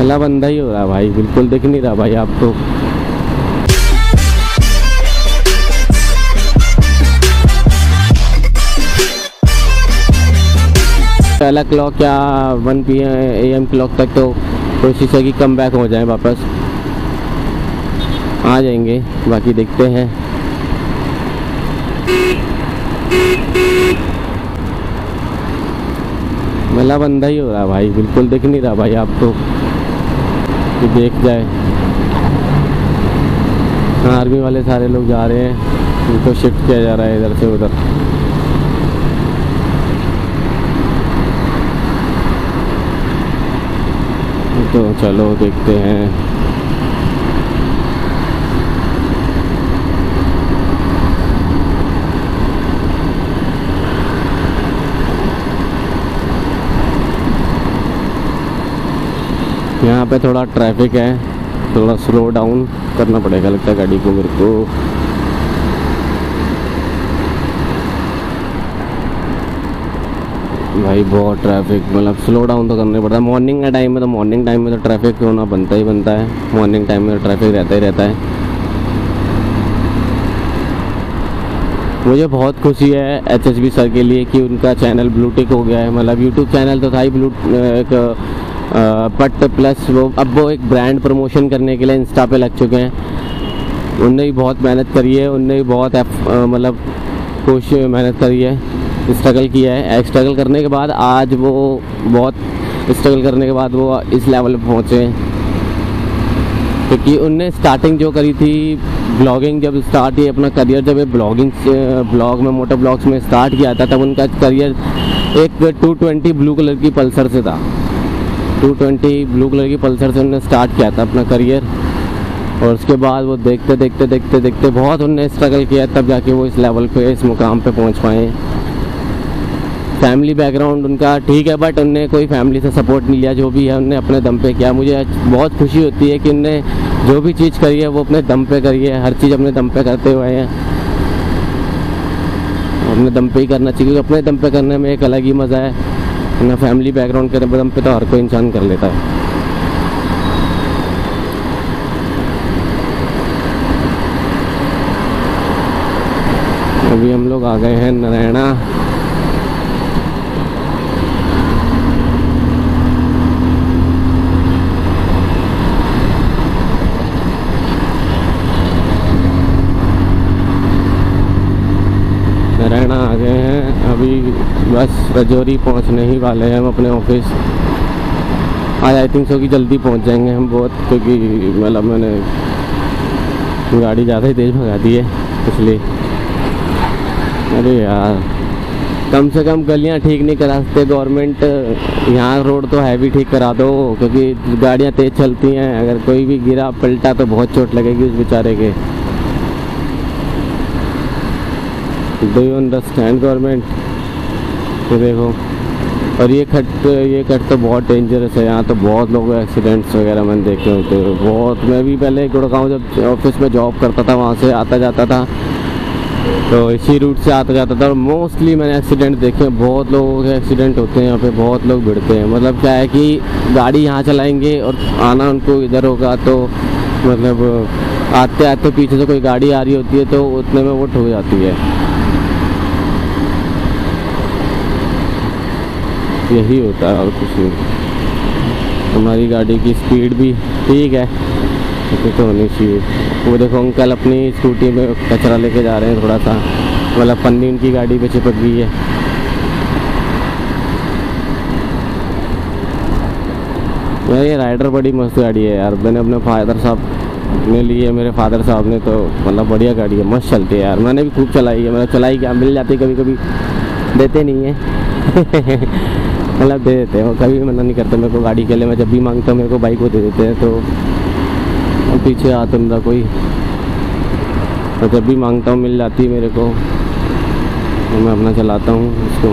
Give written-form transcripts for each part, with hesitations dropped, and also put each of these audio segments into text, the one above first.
मतलब अंधा ही हो रहा है भाई, बिल्कुल दिख नहीं रहा भाई आपको। पहला क्लॉक या 1 PM क्लॉक तक तो कोशिश है कि कम बैक हो जाए, वापस आ जाएंगे, बाकी देखते हैं। मतलब अंधा ही हो रहा है भाई, बिल्कुल दिख नहीं रहा भाई आपको कि देख जाए। हाँ, आर्मी वाले सारे लोग जा रहे हैं, उनको शिफ्ट किया जा रहा है इधर से उधर। तो चलो देखते हैं। यहाँ पे थोड़ा ट्रैफिक है, थोड़ा स्लो डाउन करना पड़ेगा लगता है गाड़ी को मेरे को। भाई बहुत ट्रैफिक, मतलब स्लो डाउन तो करना पड़ता है। मॉर्निंग के टाइम में तो ट्रैफिक होना बनता ही बनता है। मॉर्निंग टाइम में तो ट्रैफिक रहता ही रहता है। मुझे बहुत खुशी है HSB सर के लिए कि उनका चैनल ब्लूटिक हो गया है। मतलब यूट्यूब चैनल तो था ही बट प्लस वो एक ब्रांड प्रमोशन करने के लिए इंस्टा पे लग चुके हैं। उनने भी बहुत मेहनत करी है, उनने भी बहुत मतलब कोशिश मेहनत करी है, स्ट्रगल किया है। स्ट्रगल करने के बाद आज वो बहुत स्ट्रगल करने के बाद वो इस लेवल पे पहुँचे हैं, क्योंकि उनने स्टार्टिंग जो करी थी ब्लॉगिंग, जब स्टार्ट किया अपना करियर, जब ये ब्लॉग में मोटर ब्लॉग्स में स्टार्ट किया था, तब उनका करियर एक 220 ब्लू कलर की पल्सर से था। 220 ब्लू कलर की पल्सर से उन्होंने स्टार्ट किया था अपना करियर। और उसके बाद वो देखते देखते बहुत उन्होंने स्ट्रगल किया, तब जाके वो इस लेवल पे, इस मुकाम पे पहुंच पाए। फैमिली बैकग्राउंड उनका ठीक है, बट उनने कोई फैमिली से सपोर्ट नहीं लिया। जो भी है उनने अपने दम पे किया। मुझे बहुत खुशी होती है कि उनने जो भी चीज़ करी है वो अपने दम पे करी है। हर चीज़ अपने दम पे करते हुए हैं, अपने दम पे ही करना चाहिए, क्योंकि अपने दम पे करने में एक अलग ही मज़ा है ना। फैमिली बैकग्राउंड के दम पे तो हर कोई इंसान कर लेता है। अभी हम लोग आ गए हैं नारायणा। नारायणा आ गए हैं, अभी बस रजौरी पहुंचने ही वाले हैं हम अपने ऑफिस। आज आई थिंक सो कि जल्दी पहुंच जाएंगे हम बहुत, क्योंकि मतलब मैंने गाड़ी ज़्यादा ही तेज़ भगा दी है इसलिए। अरे यार, कम से कम गलियां ठीक नहीं करा सकते गवर्नमेंट? यहाँ रोड तो हैवी ठीक करा दो, क्योंकि गाड़ियाँ तेज़ चलती हैं। अगर कोई भी गिरा पलटा तो बहुत चोट लगेगी उस बेचारे के। Do you understand government? तो देखो, और ये कट तो बहुत डेंजरस है। यहाँ तो बहुत लोगों के एक्सीडेंट्स वगैरह मैंने देखे होते हैं बहुत। मैं भी पहले गुड़गांव जब ऑफिस में जॉब करता था, वहाँ से आता जाता था, तो इसी रूट से आता जाता था, और मोस्टली मैंने एक्सीडेंट देखे हैं। बहुत लोगों के एक्सीडेंट होते हैं यहाँ पे, बहुत लोग भिड़ते हैं। मतलब क्या है कि गाड़ी यहाँ चलाएंगे और आना उनको इधर होगा, तो मतलब आते आते पीछे से कोई गाड़ी आ रही होती है तो उतने में वो ठुक जाती है। यही होता है और कुछ नहीं। हमारी गाड़ी की स्पीड भी ठीक है, तो होनी चाहिए। वो देखो अंकल अपनी स्कूटी में कचरा लेके जा रहे हैं थोड़ा सा, मतलब पन्नी उनकी गाड़ी पे चिपक गई है। यार ये राइडर बड़ी मस्त गाड़ी है यार। मैंने अपने फादर साहब ने ली है, मेरे फादर साहब ने, तो मतलब बढ़िया गाड़ी है, मस्त चलती है यार। मैंने भी खूब चलाई है, मतलब चलाई क्या, मिल जाती कभी कभी, देते नहीं है मतलब दे देते हैं, कभी मना नहीं करते मेरे को गाड़ी के लिए। मैं जब भी मांगता हूँ मेरे को बाइक को दे देते हैं, तो पीछे आता मेरा कोई, तो जब भी मांगता हूँ मिल जाती है मेरे को, तो मैं अपना चलाता हूँ इसको।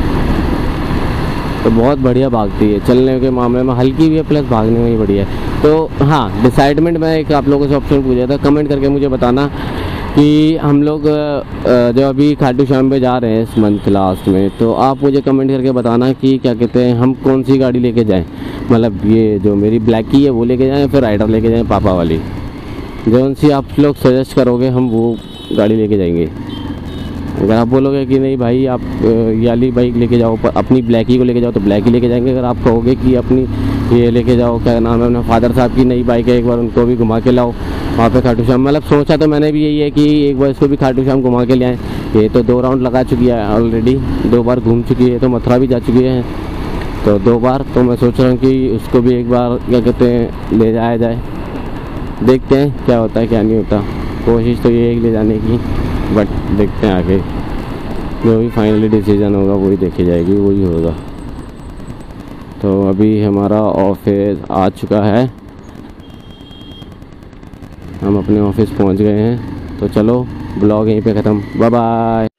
तो बहुत बढ़िया भागती है, चलने के मामले में हल्की भी है, प्लस भागने में भी बढ़िया है। तो हाँ, डिसाइडमेंट मैं एक आप लोगों से ऑप्शन पूछा था, कमेंट करके मुझे बताना कि हम लोग जो अभी खाटू श्याम पे जा रहे हैं इस मंथ लास्ट में, तो आप मुझे कमेंट करके बताना कि क्या कहते हैं हम कौन सी गाड़ी लेके जाएं। मतलब ये जो मेरी ब्लैक की है वो लेके जाएं, फिर राइडर लेके जाएं पापा वाली, जो उनसी आप लोग सजेस्ट करोगे हम वो गाड़ी लेके जाएंगे। अगर आप बोलोगे कि नहीं भाई आप ये वाली बाइक लेके जाओ, अपनी ब्लैक ही को लेके जाओ, तो ब्लैक ही लेके जाएंगे। अगर आप कहोगे कि अपनी ये लेके जाओ, क्या नाम है, अपने फादर साहब की नई बाइक है, एक बार उनको भी घुमा के लाओ वहाँ पे खाटू श्याम। मतलब सोचा तो मैंने भी यही है कि एक बार इसको भी खाटू श्याम घुमा के ले आएँ। ये तो 2 राउंड लगा चुकी है ऑलरेडी, 2 बार घूम चुकी है, तो मथुरा भी जा चुकी है तो 2 बार। तो मैं सोच रहा हूँ कि उसको भी एक बार क्या कहते हैं ले जाया जाए, देखते हैं क्या होता है क्या नहीं होता। कोशिश तो ये है ले जाने की, बट देखते हैं आगे जो भी फाइनली डिसीजन होगा वही देखी जाएगी, वही होगा। तो अभी हमारा ऑफिस आ चुका है, हम अपने ऑफिस पहुंच गए हैं। तो चलो ब्लॉग यहीं पे ख़त्म, बाय बाय।